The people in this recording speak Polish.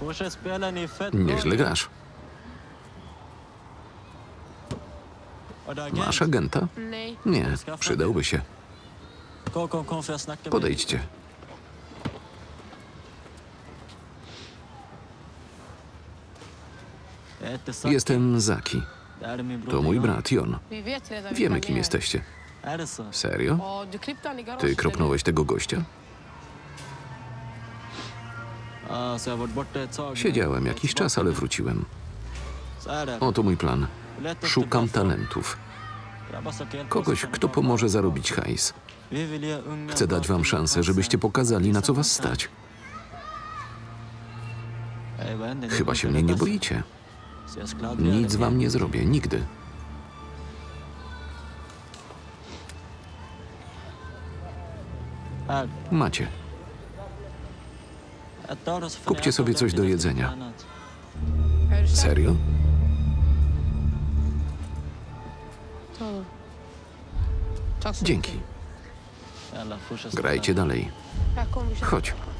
Nieźle grasz. Masz agenta? Nie, przydałby się. Podejdźcie. Jestem Zaki. To mój brat Jon. Wiemy, kim jesteście. Serio? Ty kropnąłeś tego gościa? Siedziałem jakiś czas, ale wróciłem. Oto mój plan. Szukam talentów. Kogoś, kto pomoże zarobić hajs. Chcę dać wam szansę, żebyście pokazali, na co was stać. Chyba się mnie nie boicie. Nic wam nie zrobię, nigdy. Macie. Kupcie sobie coś do jedzenia. Serio? Dzięki. Grajcie dalej. Chodź.